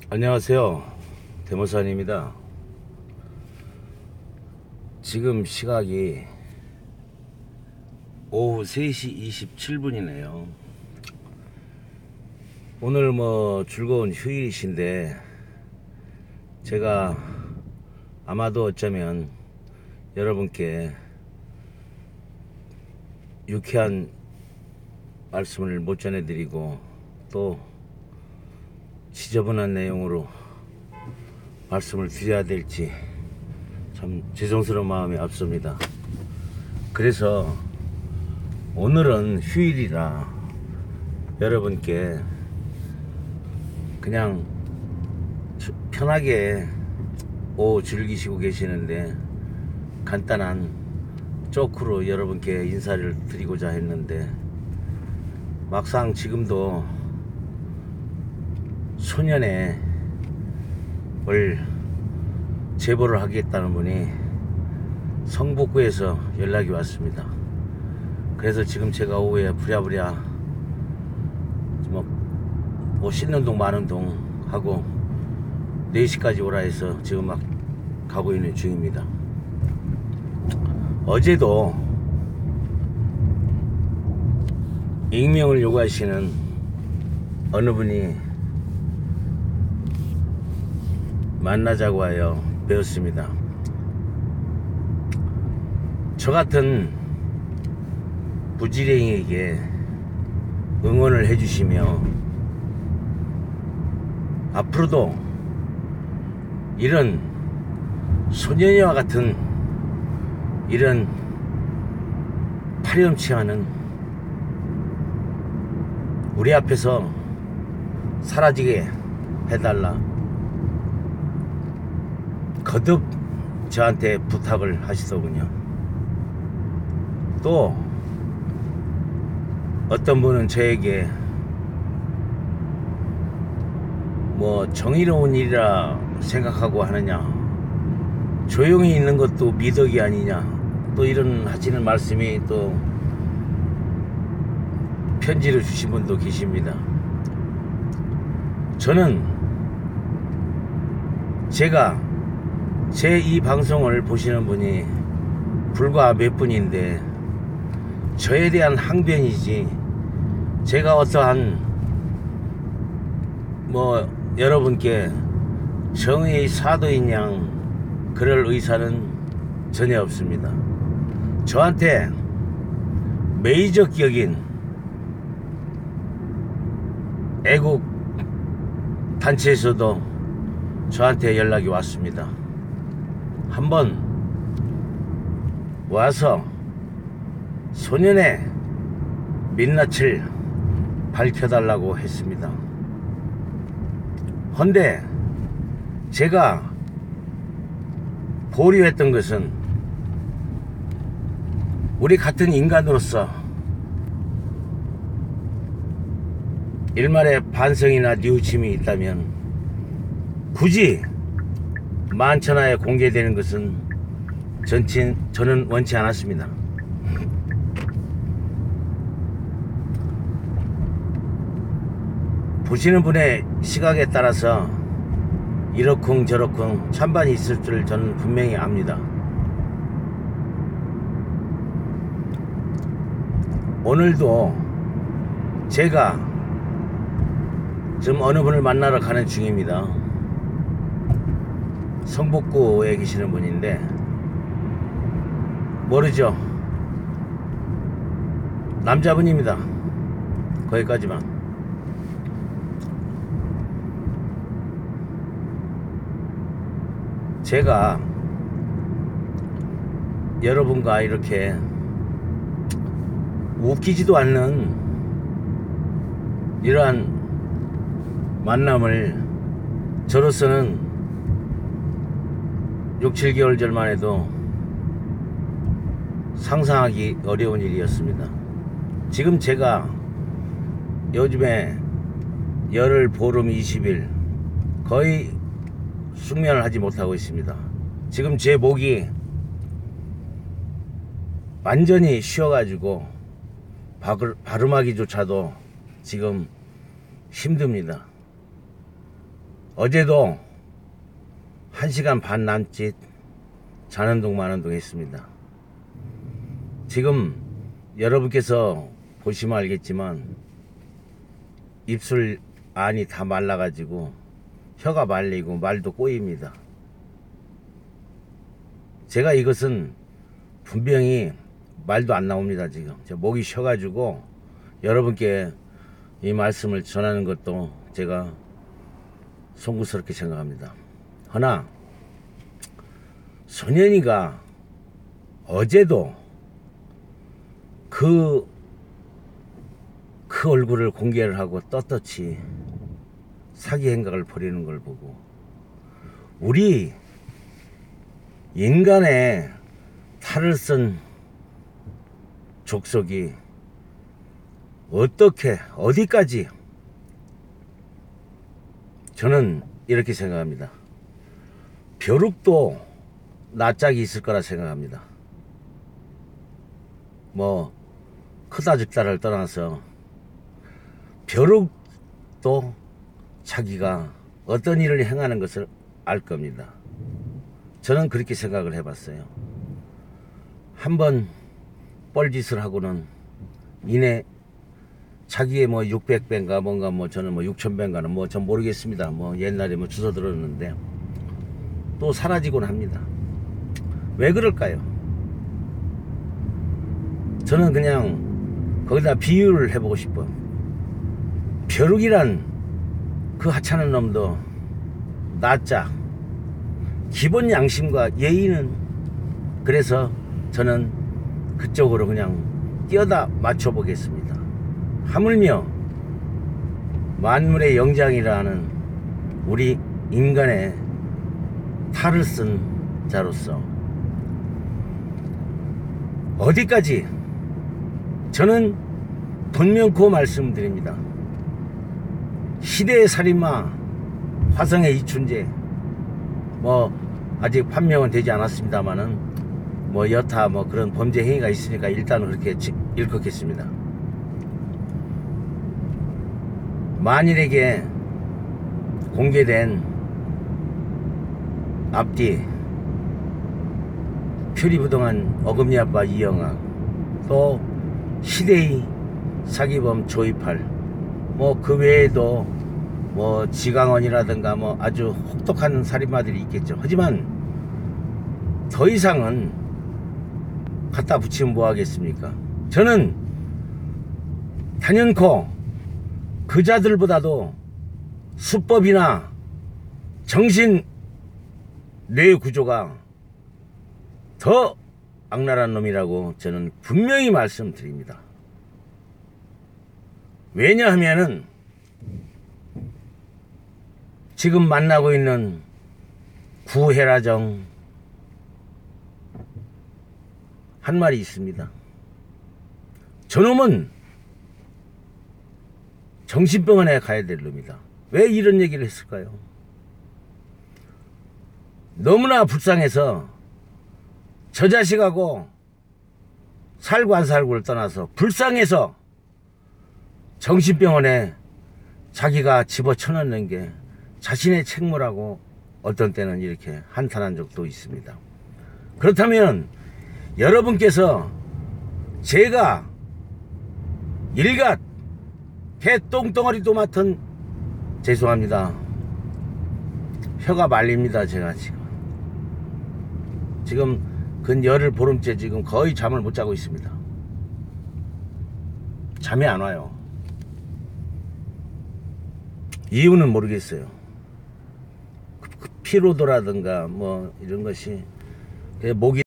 안녕하세요, 대모산입니다. 지금 시각이 오후 3시 27분이네요 오늘 즐거운 휴일이신데 제가 아마도 어쩌면 여러분께 유쾌한 말씀을 못 전해드리고 또 지저분한 내용으로 말씀을 드려야 될지 참 죄송스러운 마음이 앞섭니다. 그래서 오늘은 휴일이라 여러분께 그냥 편하게 오후 즐기시고 계시는데 간단한 조크로 여러분께 인사를 드리고자 했는데 막상 지금도 소년에 제보를 하겠다는 분이 성북구에서 연락이 왔습니다. 그래서 지금 제가 오후에 부랴부랴 씻는 동 마는 동 하고 4시까지 오라 해서 지금 막 가고 있는 중입니다. 어제도 익명을 요구하시는 어느 분이 만나자고 하여 배웠습니다. 저 같은 부지랭이에게 응원을 해주시며 앞으로도 이런 소년이와 같은 이런 파렴치 않은 우리 앞에서 사라지게 해달라 거듭 저한테 부탁을 하시더군요. 또 어떤 분은 저에게 정의로운 일이라 생각하고 하느냐, 조용히 있는 것도 미덕이 아니냐, 또 이런 하시는 말씀이 또 편지를 주신 분도 계십니다. 저는 제가 제 이 방송을 보시는 분이 불과 몇 분인데 저에 대한 항변이지 제가 어떠한 여러분께 정의의 사도인 양 그럴 의사는 전혀 없습니다. 저한테 메이저격인 애국 단체에서도 저한테 연락이 왔습니다. 한번 와서 소년의 민낯을 밝혀달라고 했습니다. 헌데 제가 보류했던 것은 우리 같은 인간으로서 일말의 반성이나 뉘우침이 있다면 굳이 만천하에 공개되는 것은 저는 원치 않았습니다. 보시는 분의 시각에 따라서 이러쿵 저러쿵 찬반이 있을 줄 저는 분명히 압니다. 오늘도 제가 지금 어느 분을 만나러 가는 중입니다. 성북구에 계시는 분인데 모르죠. 남자분입니다. 거기까지만. 제가 여러분과 이렇게 웃기지도 않는 이러한 만남을 저로서는 6, 7개월 전만 해도 상상하기 어려운 일이었습니다. 지금 제가 요즘에 열흘 보름 20일 거의 숙면을 하지 못하고 있습니다. 지금 제 목이 완전히 쉬어가지고 발음하기조차도 지금 힘듭니다. 어제도 1시간 반 남짓 자는 둥 마는 둥 했습니다. 지금 여러분께서 보시면 알겠지만 입술 안이 다 말라가지고 혀가 말리고 말도 꼬입니다. 제가 이것은 분명히 말도 안 나옵니다. 지금 목이 쉬어가지고 여러분께 이 말씀을 전하는 것도 제가 송구스럽게 생각합니다. 허나 소년이가 어제도 그 얼굴을 공개를 하고 떳떳이 사기 행각을 벌이는 걸 보고 우리 인간의 탈을 쓴 족속이 어떻게 어디까지, 저는 이렇게 생각합니다. 벼룩도 낯짝이 있을 거라 생각합니다. 뭐 크다 작다를 떠나서 벼룩도 자기가 어떤 일을 행하는 것을 알 겁니다. 저는 그렇게 생각을 해봤어요. 한번 뻘짓을 하고는 이내 자기의 뭐 600배인가 뭔가 뭐 저는 뭐 6000배인가는 뭐 전 모르겠습니다. 뭐 옛날에 뭐 주워 들었는데 또 사라지곤 합니다. 왜 그럴까요? 저는 그냥 거기다 비유를 해보고 싶어. 벼룩이란 그 하찮은 놈도 낯짝 기본 양심과 예의는, 그래서 저는 그쪽으로 그냥 뛰어다 맞춰보겠습니다. 하물며 만물의 영장이라는 우리 인간의 탈을 쓴 자로서 어디까지, 저는 분명코 말씀드립니다. 시대의 살인마 화성의 이춘재, 뭐 아직 판명은 되지 않았습니다만은 뭐 여타 뭐 그런 범죄 행위가 있으니까 일단은 그렇게 일컫겠습니다. 만일에게 공개된 앞뒤 표리부동한 어금니 아빠 이영학, 또 시대의 사기범 조이팔, 뭐 그 외에도 뭐 지강원이라든가 뭐 아주 혹독한 살인마들이 있겠죠. 하지만 더 이상은 갖다 붙이면 뭐 하겠습니까? 저는 단연코 그 자들보다도 수법이나 정신 뇌 구조가 더 악랄한 놈이라고 저는 분명히 말씀드립니다. 왜냐하면은 지금 만나고 있는 구혜라정 한 말이 있습니다. 저놈은 정신병원에 가야 될 놈이다. 왜 이런 얘기를 했을까요? 너무나 불쌍해서 저 자식하고 살고 안 살고를 떠나서 불쌍해서 정신병원에 자기가 집어쳐넣는 게 자신의 책무라고 어떤 때는 이렇게 한탄한 적도 있습니다. 그렇다면 여러분께서 제가 일갓 개 똥덩어리도 맡은, 죄송합니다, 혀가 말립니다. 제가 지금 근 열흘 보름째 지금 거의 잠을 못 자고 있습니다. 잠이 안 와요. 이유는 모르겠어요. 피로도라든가 뭐 이런 것이 목이